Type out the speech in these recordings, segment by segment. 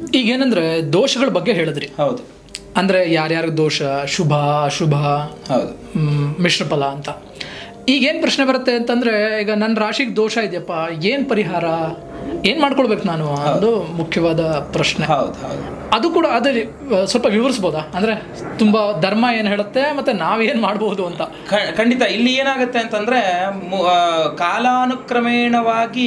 ಈಗೇನಂದ್ರೆ ದೋಷಗಳ ಬಗ್ಗೆ ಹೇಳಿದ್ರಿ. ಹೌದು. ಅಂದ್ರೆ ಯಾರ್ಯಾರ ದೋಷ, ಶುಭ ಅಶುಭ, ಹೌದು, ಮಿಶ್ರ ಫಲ ಅಂತ. ಈಗೇನು ಪ್ರಶ್ನೆ ಬರುತ್ತೆ ಅಂತಂದ್ರೆ, ಈಗ ನನ್ನ ರಾಶಿಗೆ ದೋಷ ಇದೆಯಪ್ಪ, ಏನು ಪರಿಹಾರ, ಏನು ಮಾಡ್ಕೊಳ್ಬೇಕು ನಾನು ಅನ್ನೋದು ಮುಖ್ಯವಾದ ಪ್ರಶ್ನೆ. ಹೌದು ಹೌದು. ಅದು ಕೂಡ ಅದೇ ಸ್ವಲ್ಪ ವಿವರಿಸ್ಬೋದಾ? ಅಂದ್ರೆ ತುಂಬಾ ಧರ್ಮ ಏನು ಹೇಳುತ್ತೆ ಮತ್ತೆ ನಾವೇನು ಮಾಡಬಹುದು ಅಂತ. ಖಂಡಿತ. ಇಲ್ಲಿ ಏನಾಗುತ್ತೆ ಅಂತಂದ್ರೆ, ಕಾಲಾನುಕ್ರಮೇಣವಾಗಿ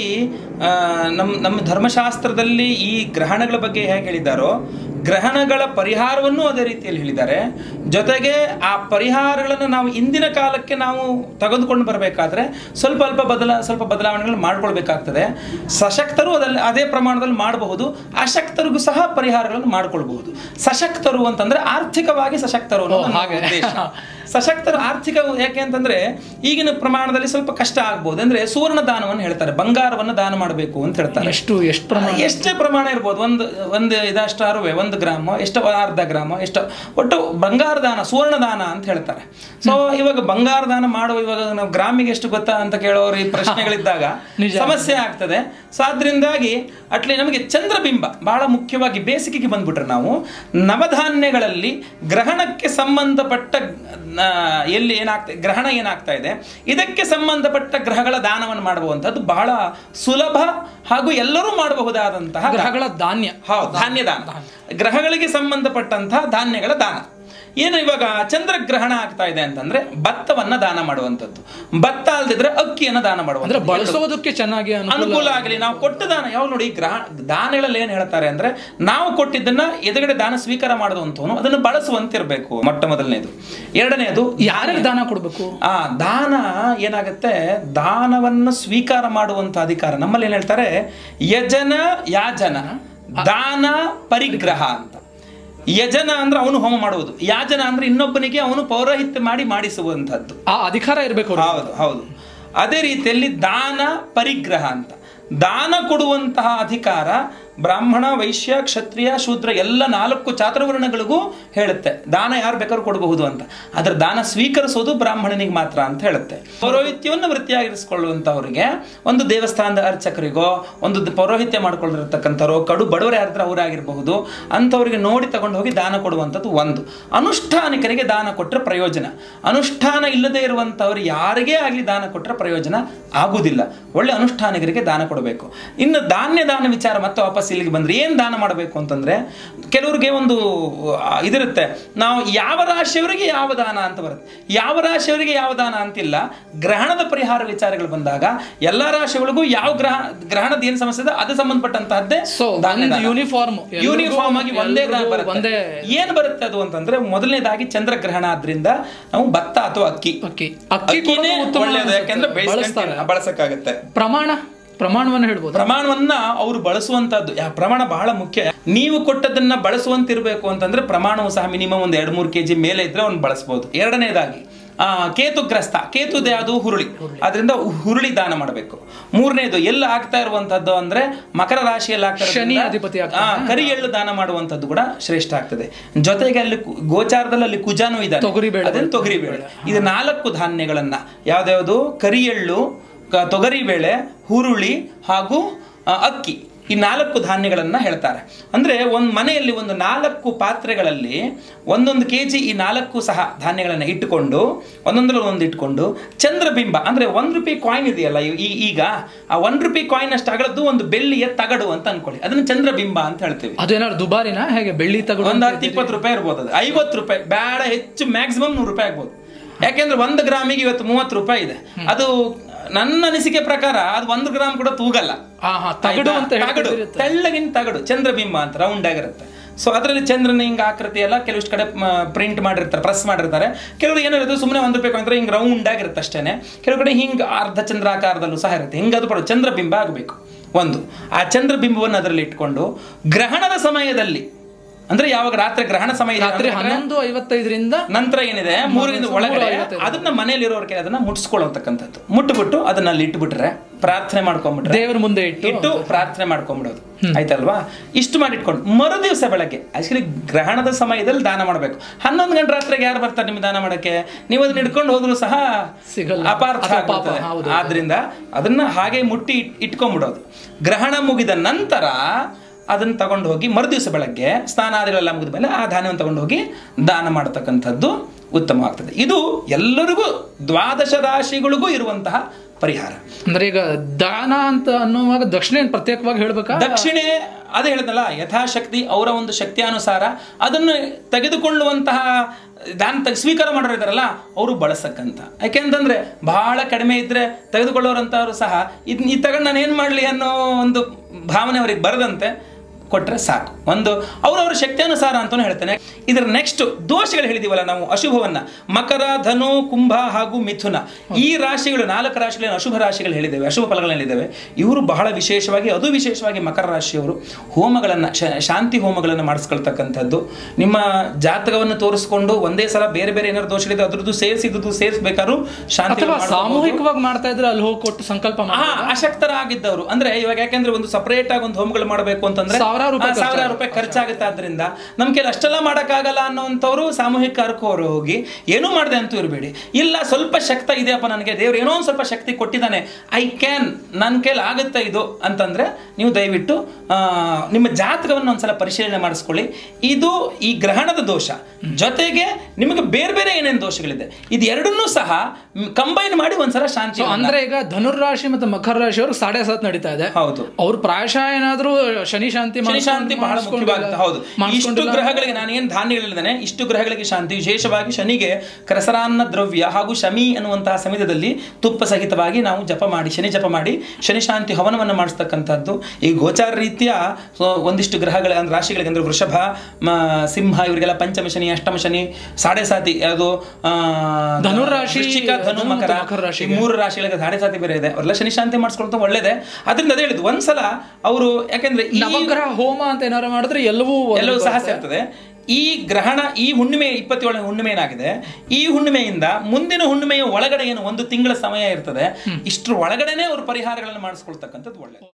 ನಮ್ಮ ಧರ್ಮಶಾಸ್ತ್ರದಲ್ಲಿ ಈ ಗ್ರಹಣಗಳ ಬಗ್ಗೆ ಹೇಗೆ ಹೇಳಿದ್ದಾರೋ, ಗ್ರಹಣಗಳ ಪರಿಹಾರವನ್ನು ಅದೇ ರೀತಿಯಲ್ಲಿ ಹೇಳಿದ್ದಾರೆ. ಜೊತೆಗೆ ಆ ಪರಿಹಾರಗಳನ್ನು ನಾವು ಇಂದಿನ ಕಾಲಕ್ಕೆ ನಾವು ತೆಗೆದುಕೊಂಡು ಬರಬೇಕಾದ್ರೆ ಸ್ವಲ್ಪ ಬದಲಾವಣೆಗಳು ಮಾಡ್ಕೊಳ್ಬೇಕಾಗ್ತದೆ. ಸಶಕ್ತರು ಅದೇ ಪ್ರಮಾಣದಲ್ಲಿ ಮಾಡಬಹುದು, ಅಶಕ್ತರಿಗೂ ಸಹ ಪರಿಹಾರಗಳನ್ನು ಮಾಡ್ಕೊಳ್ಬಹುದು. ಸಶಕ್ತರು ಅಂತಂದ್ರೆ ಆರ್ಥಿಕವಾಗಿ ಸಶಕ್ತರು ಉದ್ದೇಶ. ಸಶಕ್ತರು ಆರ್ಥಿಕ ಯಾಕೆ ಅಂತಂದ್ರೆ ಈಗಿನ ಪ್ರಮಾಣದಲ್ಲಿ ಸ್ವಲ್ಪ ಕಷ್ಟ ಆಗ್ಬಹುದು. ಅಂದ್ರೆ ಸುವರ್ಣ ದಾನವನ್ನು ಹೇಳ್ತಾರೆ, ಬಂಗಾರವನ್ನು ದಾನ ಮಾಡಬೇಕು ಅಂತ ಹೇಳ್ತಾರೆ. ಎಷ್ಟೇ ಪ್ರಮಾಣ ಇರ್ಬೋದು, ಒಂದು ಇದಷ್ಟಾರು 1 ಗ್ರಾಮ, ಎಷ್ಟು ಅರ್ಧ ಗ್ರಾಮ, ಎಷ್ಟು ಒಟ್ಟು ಬಂಗಾರ ದಾನ, ಸುವರ್ಣ ದಾನ ಅಂತ ಹೇಳ್ತಾರೆ. ಸೊ ಇವಾಗ ಬಂಗಾರ ದಾನ ಮಾಡುವ, ಇವಾಗ ನಾವು ಗ್ರಾಮಿಗೆ ಎಷ್ಟು ಗೊತ್ತಾ ಅಂತ ಕೇಳೋರು ಈ ಪ್ರಶ್ನೆಗಳಿದ್ದಾಗ ಸಮಸ್ಯೆ ಆಗ್ತದೆ. ಸೊ ಆದ್ರಿಂದಾಗಿ ನಮಗೆ ಚಂದ್ರಬಿಂಬ ಬಹಳ ಮುಖ್ಯವಾಗಿ ಬೇಸಿಗೆಗೆ ಬಂದ್ಬಿಟ್ರೆ ನಾವು ನವಧಾನ್ಯಗಳಲ್ಲಿ ಗ್ರಹಣಕ್ಕೆ ಸಂಬಂಧಪಟ್ಟ ಎಲ್ಲಿ ಏನಾಗ್ತದೆ, ಗ್ರಹಣ ಏನಾಗ್ತಾ ಇದೆ, ಇದಕ್ಕೆ ಸಂಬಂಧಪಟ್ಟ ಗ್ರಹಗಳ ದಾನವನ್ನು ಮಾಡುವಂಥದ್ದು ಬಹಳ ಸುಲಭ ಹಾಗೂ ಎಲ್ಲರೂ ಮಾಡಬಹುದಾದಂತಹ ಗ್ರಹಗಳ ಧಾನ್ಯ. ಹೌದು, ಧಾನ್ಯ ದಾನ. ಗ್ರಹಗಳಿಗೆ ಸಂಬಂಧಪಟ್ಟಂತಹ ಧಾನ್ಯಗಳ ದಾನ. ಏನು ಇವಾಗ ಚಂದ್ರಗ್ರಹಣ ಆಗ್ತಾ ಇದೆ ಅಂತಂದ್ರೆ ಭತ್ತವನ್ನ ದಾನ ಮಾಡುವಂಥದ್ದು, ಭತ್ತ ಅಲ್ದಿದ್ರೆ ಅಕ್ಕಿಯನ್ನ ದಾನ ಮಾಡುವಂಥದ್ದು, ಬಳಸೋದಕ್ಕೆ ಚೆನ್ನಾಗಿ ಅನುಕೂಲ ಆಗಲಿ. ನಾವು ಕೊಟ್ಟ ದಾನ ಯಾವ ನೋಡಿ, ದಾನಗಳಲ್ಲಿ ಏನ್ ಹೇಳ್ತಾರೆ ಅಂದ್ರೆ, ನಾವು ಕೊಟ್ಟಿದ್ದನ್ನ ಎದುರುಗಡೆ ದಾನ ಸ್ವೀಕಾರ ಮಾಡುವಂಥವನು ಅದನ್ನು ಬಳಸುವಂತಿರ್ಬೇಕು, ಮೊಟ್ಟ ಮೊದಲನೇದು. ಎರಡನೇದು, ಯಾರಿಗೆ ದಾನ ಕೊಡ್ಬೇಕು? ದಾನ ಏನಾಗುತ್ತೆ, ದಾನವನ್ನು ಸ್ವೀಕಾರ ಮಾಡುವಂತ ಅಧಿಕಾರ ನಮ್ಮಲ್ಲಿ ಏನ್ ಹೇಳ್ತಾರೆ, ಯಜನ ಯಾಜನ ದಾನ ಪರಿಗ್ರಹ ಅಂತ. ಯಜನ ಅಂದ್ರೆ ಅವನು ಹೋಮ ಮಾಡುವುದು, ಯಾಜನ ಅಂದ್ರೆ ಇನ್ನೊಬ್ಬನಿಗೆ ಅವನು ಪೌರೋಹಿತ್ಯ ಮಾಡಿಸುವಂತದ್ದು, ಆ ಅಧಿಕಾರ ಇರಬೇಕು. ಹೌದು ಹೌದು. ಅದೇ ರೀತಿಯಲ್ಲಿ ದಾನ ಪರಿಗ್ರಹ ಅಂತ, ದಾನ ಕೊಡುವಂತಹ ಅಧಿಕಾರ ಬ್ರಾಹ್ಮಣ, ವೈಶ್ಯ, ಕ್ಷತ್ರಿಯ, ಶೂದ್ರ ಎಲ್ಲ 4 ಚಾತುರ್ವರ್ಣಗಳಿಗೂ ಹೇಳುತ್ತೆ. ದಾನ ಯಾರು ಬೇಕಾದ್ರೂ ಕೊಡಬಹುದು ಅಂತ. ಅದರ ದಾನ ಸ್ವೀಕರಿಸೋದು ಬ್ರಾಹ್ಮಣನಿಗೆ ಮಾತ್ರ ಅಂತ ಹೇಳುತ್ತೆ. ಪೌರೋಹಿತ್ಯವನ್ನು ವೃತ್ತಿಯಾಗಿರಿಸಿಕೊಳ್ಳುವಂತವರಿಗೆ, ಒಂದು ದೇವಸ್ಥಾನದ ಅರ್ಚಕರಿಗೋ, ಒಂದು ಪೌರೋಹಿತ್ಯ ಮಾಡ್ಕೊಂಡಿರ್ತಕ್ಕಂಥವ್ರು, ಕಡು ಬಡವರು ಯಾರಿದ್ರೆ ಅವರಾಗಿರಬಹುದು, ಅಂಥವ್ರಿಗೆ ನೋಡಿ ತಗೊಂಡು ಹೋಗಿ ದಾನ ಕೊಡುವಂಥದ್ದು ಒಂದು. ಅನುಷ್ಠಾನಿಕರಿಗೆ ದಾನ ಕೊಟ್ಟರೆ ಪ್ರಯೋಜನ. ಅನುಷ್ಠಾನ ಇಲ್ಲದೆ ಇರುವಂಥವ್ರು ಯಾರಿಗೇ ಆಗಲಿ ದಾನ ಕೊಟ್ಟರೆ ಪ್ರಯೋಜನ ಆಗುವುದಿಲ್ಲ. ಒಳ್ಳೆ ಅನುಷ್ಠಾನಿಕರಿಗೆ ದಾನ ಕೊಡಬೇಕು. ಇನ್ನು ಧಾನ್ಯ ದಾನ ವಿಚಾರ ಮತ್ತೆ ವಾಪಸ್ ಇಲ್ಲಿಗೆ ಬಂದ್ರೆ, ಏನ್ ದಾನ ಮಾಡಬೇಕು ಅಂತಂದ್ರೆ, ಕೆಲವರಿಗೆ ಒಂದು ಇದಿರುತ್ತೆ, ನಾವು ಯಾವ ರಾಶಿಯವರಿಗೆ ಯಾವ ದಾನ ಅಂತ ಬರುತ್ತೆ, ಯಾವ ರಾಶಿಯವರಿಗೆ ಯಾವ ದಾನ ಅಂತಿಲ್ಲ. ಗ್ರಹಣದ ಪರಿಹಾರ ವಿಚಾರಗಳು ಬಂದಾಗ ಎಲ್ಲಾ ರಾಶಿಗಳಿಗೂ ಯಾವ ಗ್ರಹಣದ ಏನ್ ಸಮಸ್ಯೆ ಇದೆ ಅದು ಸಂಬಂಧಪಟ್ಟಂತಹದ್ದೇ ಯೂನಿಫಾರ್ಮ್ ಆಗಿ ಒಂದೇ ದಾನ ಬರುತ್ತೆ. ಏನ್ ಬರುತ್ತೆ ಅದು ಅಂತಂದ್ರೆ, ಮೊದಲನೇದಾಗಿ ಚಂದ್ರಗ್ರಹಣ ಆದ್ರಿಂದ ನಾವು ಭತ್ತ ಅಥವಾ ಅಕ್ಕಿನೇ ಒಳ್ಳೆಯದು, ಯಾಕೆಂದ್ರೆ ಬಳಸಕ್ಕಾಗತ್ತೆ. ಪ್ರಮಾಣವನ್ನು ಹೇಳ್ಬೋದು. ಪ್ರಮಾಣವನ್ನ ಅವರು ಬಳಸುವಂತದ್ದು ಪ್ರಮಾಣ ಬಹಳ ಮುಖ್ಯ. ನೀವು ಕೊಟ್ಟದನ್ನ ಬಳಸುವಂತಿರ್ಬೇಕು ಅಂತಂದ್ರೆ ಪ್ರಮಾಣವು ಸಹ ಮಿನಿಮಮ್ ಒಂದು 2-3 kg ಮೇಲೆ ಇದ್ರೆ ಅವ್ನು ಬಳಸಬಹುದು. ಎರಡನೇದಾಗಿ ಕೇತುಗ್ರಸ್ತ, ಕೇತುದೇ ಅದು ಹುರುಳಿ, ಅದರಿಂದ ಹುರುಳಿ ದಾನ ಮಾಡಬೇಕು. ಮೂರನೇದು ಎಲ್ಲ ಆಗ್ತಾ ಇರುವಂತದ್ದು ಅಂದ್ರೆ ಮಕರ ರಾಶಿಯಲ್ಲಿ ಆಗ್ತಾ ಕರಿ ಎಳ್ಳು ದಾನ ಮಾಡುವಂತದ್ದು ಕೂಡ ಶ್ರೇಷ್ಠ ಆಗ್ತದೆ. ಜೊತೆಗೆ ಅಲ್ಲಿ ಗೋಚಾರದಲ್ಲಿ ಅಲ್ಲಿ ಕುಜಾನು ಇದ್ದಾನೆ, ತೊಗರಿಬೇಳೆ. ಇದು 4 ಧಾನ್ಯಗಳನ್ನ ಯಾವ್ದಾವುದು, ಕರಿ ಎಳ್ಳು, ತೊಗರಿಬೇಳೆ, ಹುರುಳಿ ಹಾಗೂ ಅಕ್ಕಿ, ಈ 4 ಧಾನ್ಯಗಳನ್ನ ಹೇಳ್ತಾರೆ. ಅಂದ್ರೆ ಒಂದು ಮನೆಯಲ್ಲಿ ಒಂದು 4 ಪಾತ್ರೆಗಳಲ್ಲಿ 1 kg ಈ 4 ಸಹ ಧಾನ್ಯಗಳನ್ನ ಇಟ್ಟುಕೊಂಡು ಒಂದೊಂದ್ರಲ್ಲಿ ಒಂದು ಇಟ್ಕೊಂಡು ಚಂದ್ರಬಿಂಬ ಅಂದ್ರೆ ₹1 ಕಾಯಿನ್ ಇದೆಯಲ್ಲ, ಈಗ ಆ ₹1 ಕಾಯಿನ್ ಅಷ್ಟು ಅಗಲದ್ದು ಒಂದು ಬೆಳ್ಳಿಯ ತಗಡು ಅಂತ ಅನ್ಕೊಳ್ಳಿ, ಅದನ್ನ ಚಂದ್ರಬಿಂಬ ಅಂತ ಹೇಳ್ತೀವಿ. ಅದೇನಾದ್ರು ದುಬಾರಿನಾ ಹೇಗೆ? ಬೆಳ್ಳಿ ತಗಡು ಒಂದು ₹10-20 ಇರ್ಬೋದು, ಅದು ₹50 ಬೇಡ, ಹೆಚ್ಚು ಮ್ಯಾಕ್ಸಿಮಮ್ ₹100 ಆಗ್ಬೋದು. ಯಾಕೆಂದ್ರೆ 1 ಗ್ರಾಮಿಗೆ ಇವತ್ತು ₹30 ಇದೆ. ಅದು ನನ್ನ ಅನಿಸಿಕೆ ಪ್ರಕಾರ ಅದು 1 ಗ್ರಾಮ್ ಕೂಡ ತೂಗಲ್ಲ. ತೆಳ್ಳಗಿನ ತಗಡು ಚಂದ್ರಬಿಂಬ ಅಂತ ರೌಂಡ್ ಆಗಿರುತ್ತೆ. ಸೊ ಅದರಲ್ಲಿ ಚಂದ್ರನ ಹಿಂಗ ಆಕೃತಿ ಎಲ್ಲ ಕೆಲವಿಷ್ಟು ಕಡೆ ಪ್ರಿಂಟ್ ಮಾಡಿರ್ತಾರೆ, ಪ್ರೆಸ್ ಮಾಡಿರ್ತಾರೆ. ಕೆಲವರು ಏನಿರುತ್ತೆ ಸುಮ್ಮನೆ ₹1 ಅಂದ್ರೆ ಹಿಂಗೆ ರೌಂಡ್ ಆಗಿರುತ್ತೆ ಅಷ್ಟೇನೆ. ಕೆಲವು ಕಡೆ ಹಿಂಗೆ ಅರ್ಧ ಚಂದ್ರಾಕಾರದಲ್ಲೂ ಸಹ ಇರುತ್ತೆ. ಹಿಂಗದು ಪಡ ಚಂದ್ರಬಿಂಬ ಆಗಬೇಕು. ಒಂದು ಆ ಚಂದ್ರಬಿಂಬವನ್ನು ಅದರಲ್ಲಿ ಇಟ್ಕೊಂಡು ಗ್ರಹಣದ ಸಮಯದಲ್ಲಿ, ಅಂದ್ರೆ ಯಾವಾಗ ರಾತ್ರಿ ಗ್ರಹಣ ಸಮಯ 11:55 ನಂತರ ಏನಿದೆ 3 ಒಳಗಡೆ ಅದನ್ನ ಮನೆಯಲ್ಲಿರೋರ್ ಕೈ ಅದನ್ನ ಮುಟ್ಸ್ಕೊಳ್ಳತಕ್ಕಂಥದ್ದು. ಮುಟ್ಬಿಟ್ಟು ಅದನ್ನ ಅಲ್ಲಿ ಇಟ್ಬಿಟ್ರೆ, ಪ್ರಾರ್ಥನೆ ಮಾಡ್ಕೊಂಡ್ಬಿಟ್ರೆ, ದೇವರ ಮುಂದೆ ಇಟ್ಟು ಪ್ರಾರ್ಥನೆ ಮಾಡ್ಕೊಂಡ್ಬಿಡೋದು, ಆಯ್ತಲ್ವಾ? ಇಷ್ಟು ಮಾಡಿಟ್ಕೊಂಡು ಮರು ದಿವಸ ಬೆಳಗ್ಗೆ, ಆಕ್ಚುಲಿ ಗ್ರಹಣದ ಸಮಯದಲ್ಲಿ ದಾನ ಮಾಡಬೇಕು. 11 ಗಂಟೆ ರಾತ್ರಿಗೆ ಯಾರು ಬರ್ತಾರೆ ನಿಮ್ಗೆ ದಾನ ಮಾಡಕ್ಕೆ? ನೀವು ಅದನ್ನ ಇಟ್ಕೊಂಡು ಹೋದ್ರು ಸಹ ಅಪಾರ್ಥ ಆಗ್ತದೆ. ಆದ್ರಿಂದ ಅದನ್ನ ಹಾಗೆ ಮುಟ್ಟಿ ಇಟ್ಕೊಂಡ್ಬಿಡೋದು. ಗ್ರಹಣ ಮುಗಿದ ನಂತರ ಅದನ್ನು ತಗೊಂಡು ಹೋಗಿ ಮರುದಿವಸ ಬೆಳಗ್ಗೆ ಸ್ನಾನಾದಿಗಳೆಲ್ಲ ಮುಗಿದ ಮೇಲೆ ಆ ಧಾನ್ಯವನ್ನು ತಗೊಂಡು ಹೋಗಿ ದಾನ ಮಾಡತಕ್ಕಂಥದ್ದು ಉತ್ತಮವಾಗ್ತದೆ. ಇದು ಎಲ್ಲರಿಗೂ 12 ರಾಶಿಗಳಿಗೂ ಇರುವಂತಹ ಪರಿಹಾರ. ಅಂದ್ರೆ ಈಗ ದಾನ ಅಂತ ಅನ್ನುವಾಗ ದಕ್ಷಿಣೆ ಪ್ರತ್ಯೇಕವಾಗಿ ಹೇಳ್ಬೇಕಾ? ದಕ್ಷಿಣೆ ಅದೇ ಹೇಳಿದ್ನಲ್ಲ, ಯಥಾಶಕ್ತಿ ಅವರ ಒಂದು ಶಕ್ತಿಯಾನುಸಾರ ಅದನ್ನು ತೆಗೆದುಕೊಳ್ಳುವಂತಹ ದಾನ ಸ್ವೀಕಾರ ಮಾಡೋರು ಇದ್ದಾರಲ್ಲ ಅವರು ಬಳಸಕ್ಕಂತ. ಯಾಕೆಂತಂದ್ರೆ ಬಹಳ ಕಡಿಮೆ ಇದ್ರೆ ತೆಗೆದುಕೊಳ್ಳೋರಂಥವ್ರು ಸಹ ಇದು ತಗೊಂಡು ನಾನು ಏನು ಮಾಡಲಿ ಅನ್ನೋ ಒಂದು ಭಾವನೆ ಅವ್ರಿಗೆ ಬರದಂತೆ ಕೊಟ್ಟರೆ ಸಾಕು. ಒಂದು ಅವರವರ ಶಕ್ತಿಯಾನುಸಾರ ಅಂತಾನು ಹೇಳ್ತೇನೆ. ಇದರ ನೆಕ್ಸ್ಟ್ ದೋಷಗಳು ಹೇಳಿದೀವಲ್ಲ ನಾವು, ಅಶುಭವನ್ನ ಮಕರ, ಧನು, ಕುಂಭ ಹಾಗೂ ಮಿಥುನ, ಈ ರಾಶಿಗಳು 4 ರಾಶಿಗಳೇನು ಅಶುಭ ರಾಶಿಗಳು ಹೇಳಿದ್ದೇವೆ, ಅಶುಭ ಫಲಗಳನ್ನು ಹೇಳಿದ್ದೇವೆ. ಇವರು ಬಹಳ ವಿಶೇಷವಾಗಿ, ಅದು ವಿಶೇಷವಾಗಿ ಮಕರ ರಾಶಿಯವರು ಹೋಮಗಳನ್ನು, ಶಾಂತಿ ಹೋಮಗಳನ್ನು ಮಾಡಿಸ್ಕೊಳ್ತಕ್ಕಂಥದ್ದು. ನಿಮ್ಮ ಜಾತಕವನ್ನು ತೋರಿಸ್ಕೊಂಡು ಒಂದೇ ಸಲ ಬೇರೆ ಬೇರೆ ಏನಾದ್ರು ದೋಷಗಳಿದೆ ಅದ್ರದ್ದು ಸೇರಿಸಬೇಕಾದ್ರೂ ಶಾಂತಿ ಸಾಮೂಹಿಕವಾಗಿ ಮಾಡ್ತಾ ಇದ್ರೆ ಅಲ್ಲಿ ಹೋಗಿ ಕೊಟ್ಟು ಸಂಕಲ್ಪ ಅಶಕ್ತರಾಗಿದ್ದವರು ಅಂದ್ರೆ ಇವಾಗ ಯಾಕೆಂದ್ರೆ ಒಂದು ಸಪರೇಟ್ ಆಗಿ ಒಂದು ಹೋಮಗಳು ಮಾಡಬೇಕು ಅಂತಂದ್ರೆ 1000 ರೂಪಾಯಿ ಖರ್ಚಾಗುತ್ತೆ. ಆದ್ರಿಂದ ನಮ್ ಕೈಲಿ ಅಷ್ಟೆಲ್ಲ ಮಾಡಕ್ಕಾಗಲ್ಲ ಅನ್ನೋಂಥವ್ರು ಸಾಮೂಹಿಕ ಕಾರ್ಯಕ್ಕೆ ಹೋಗಿ ಏನೂ ಮಾಡದೆ ಅಂತೂ ಇರಬೇಡಿ. ಇಲ್ಲ ಸ್ವಲ್ಪ ಶಕ್ತಿ ಇದೆಯಪ್ಪ ನನಗೆ, ದೇವ್ರು ಏನೋ ಒಂದು ಸ್ವಲ್ಪ ಶಕ್ತಿ ಕೊಟ್ಟಿದ್ದಾನೆ, ನನ್ನ ಕೈಲಿ ಆಗುತ್ತೆ ಇದು ಅಂತಂದ್ರೆ ನೀವು ದಯವಿಟ್ಟು ನಿಮ್ಮ ಜಾತಕವನ್ನು ಒಂದ್ಸಲ ಪರಿಶೀಲನೆ ಮಾಡಿಸ್ಕೊಳ್ಳಿ. ಇದು ಈ ಗ್ರಹಣದ ದೋಷ ಜೊತೆಗೆ ನಿಮಗೆ ಬೇರೆ ಬೇರೆ ಏನೇನು ದೋಷಗಳಿದೆ ಇದು ಎರಡನ್ನೂ ಸಹ ಕಂಬೈನ್ ಮಾಡಿ ಒಂದ್ಸಲ ಶಾಂತಿ. ಅಂದ್ರೆ ಈಗ ಧನುರ್ರಾಶಿ ಮತ್ತು ಮಕರ ರಾಶಿ ಅವ್ರಿಗೆ 7.5 ನಡೀತಾ ಇದೆ. ಹೌದು, ಅವ್ರು ಪ್ರಾಯಶಃ ಏನಾದ್ರೂ ಶನಿ ಶಾಂತಿ ಬಹಳ ಮುಖ್ಯವಾಗುತ್ತೆ. ಹೌದು, ಇಷ್ಟು ಗ್ರಹಗಳಿಗೆ ನಾನು ಏನ್ ಧಾನ್ಯಗಳಿದ್ದಾನೆ, ಇಷ್ಟು ಗ್ರಹಗಳಿಗೆ ಶಾಂತಿ, ವಿಶೇಷವಾಗಿ ಶನಿಗೆ ಕರಸರಾನ್ನ ದ್ರವ್ಯ ಹಾಗೂ ಶಮಿ ಅನ್ನುವಂತಹ ಸಮಯದಲ್ಲಿ ತುಪ್ಪ ಸಹಿತವಾಗಿ ನಾವು ಶನಿ ಜಪ ಮಾಡಿ ಶನಿ ಶಾಂತಿ ಹವನವನ್ನು ಮಾಡಿಸ್ತಕ್ಕಂಥದ್ದು. ಈ ಗೋಚಾರ ರೀತಿಯ ಒಂದಿಷ್ಟು ಗ್ರಹಗಳ ರಾಶಿಗಳಿಗೆ ಅಂದ್ರೆ ವೃಷಭ, ಸಿಂಹ ಇವರಿಗೆಲ್ಲ ಪಂಚಮ ಶನಿ, ಅಷ್ಟಮ ಶನಿ, 7.5 ಅದು ಧನುರಾಶಿ, ಧನು, ಮಕರ 3 ರಾಶಿಗಳಿಗೆ 7.5 ಬೇರೆ ಇದೆ. ಅವರೆಲ್ಲ ಶನಿ ಶಾಂತಿ ಮಾಡಿಸ್ಕೊಳ್ತಾ ಒಳ್ಳೇದೇ. ಅದರಿಂದ ಅದೇ ಹೇಳಿದ್ದು ಒಂದ್ಸಲ ಅವರು, ಯಾಕೆಂದ್ರೆ ನವಗ್ರಹ ಹೋಮ ಅಂತ ಏನಾರು ಮಾಡಿದ್ರೆ ಎಲ್ಲವೂ ಸಹ ಸೇರ್ತದೆ. ಈ ಗ್ರಹಣ, ಈ ಹುಣ್ಣಿಮೆ 27ನೇ ಹುಣ್ಣಿಮೆ ಏನಾಗಿದೆ, ಈ ಹುಣ್ಣಿಮೆಯಿಂದ ಮುಂದಿನ ಹುಣ್ಣಿಮೆಯ ಒಳಗಡೆ ಏನು 1 ತಿಂಗಳ ಸಮಯ ಇರ್ತದೆ, ಇಷ್ಟರ ಒಳಗಡೆನೆ ಅವರು ಪರಿಹಾರಗಳನ್ನು ಮಾಡಿಸ್ಕೊಳ್ತಕ್ಕಂಥದ್ದು ಒಳ್ಳೆ.